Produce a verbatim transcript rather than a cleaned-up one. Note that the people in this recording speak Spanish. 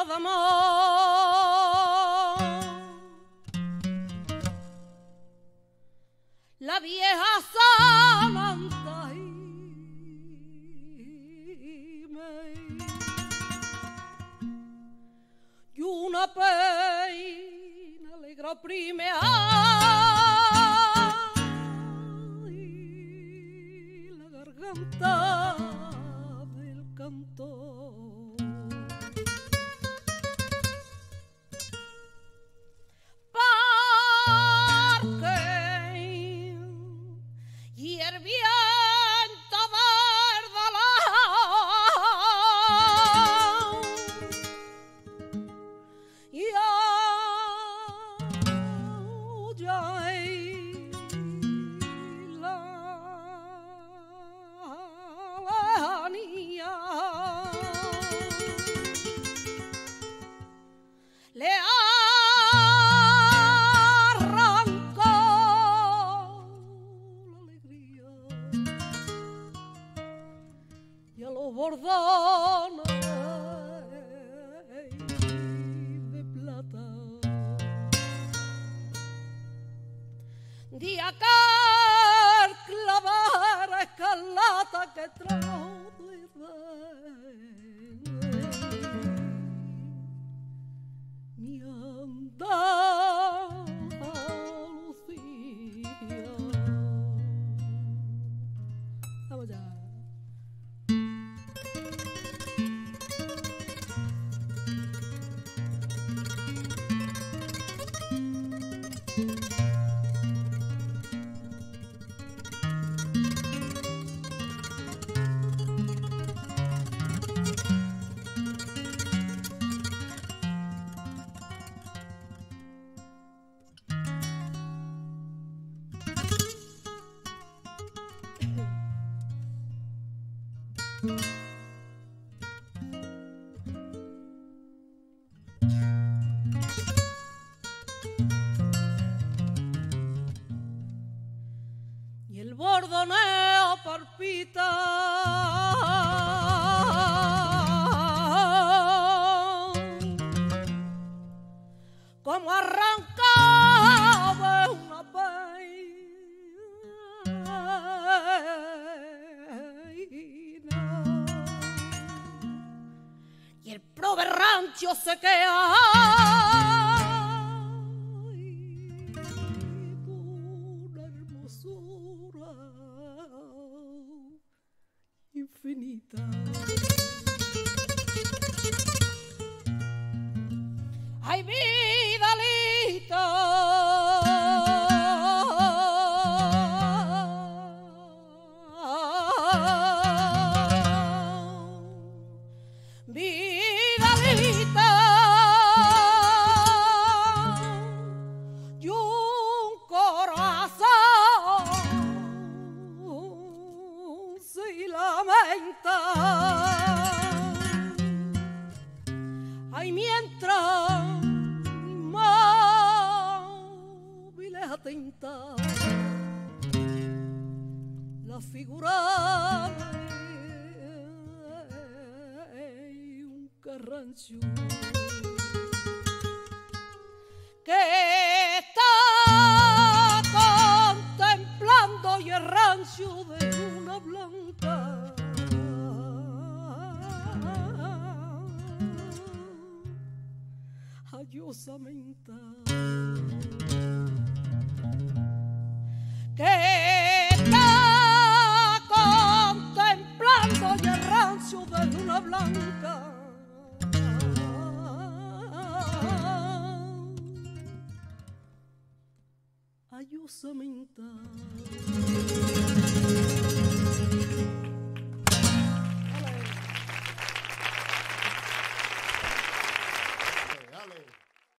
de amor. La vieja Samantha y una peina alegra oprime ay, la garganta del cantor. Parque y el viento verdalao y aullay la lejanía le arrancó la alegría y a los bordones de plata di a clavar escarlata que trajo de mi Andalucía. Vamos ya. Y el bordoneo palpita como arrancaba una peina y el prove rancho se queda infinita. Ay, Vidalita, Vidalita, y un corazón se lamenta. Ay, mientras móvil es atenta la figura de un carrancho que está contemplando y el rancho de una blanca. Ayosamente que está contemplando y el rancho de una blanca. Ayosamente